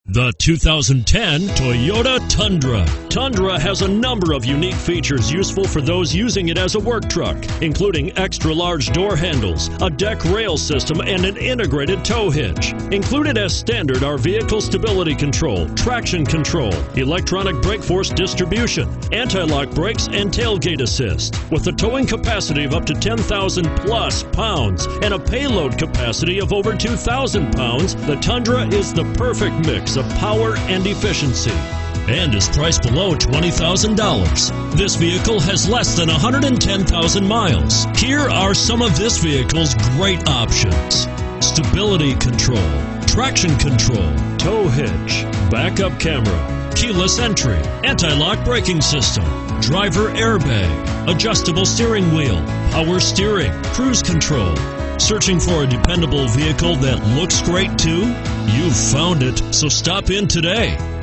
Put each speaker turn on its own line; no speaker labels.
The 2010 Toyota Tundra. Tundra has a number of unique features useful for those using it as a work truck, including extra-large door handles, a deck rail system, and an integrated tow hitch. Included as standard are vehicle stability control, traction control, electronic brake force distribution, anti-lock brakes, and tailgate assist. With a towing capacity of up to 10,000 plus pounds and a payload capacity of over 2,000 pounds, the Tundra is the perfect mix of power and efficiency and is priced below $20,000. This vehicle has less than 110,000 miles. Here are some of this vehicle's great options: stability control, traction control, tow hitch, backup camera, keyless entry, anti-lock braking system, driver airbag, adjustable steering wheel, power steering, cruise control. Searching for a dependable vehicle that looks great too? You've found it, so stop in today.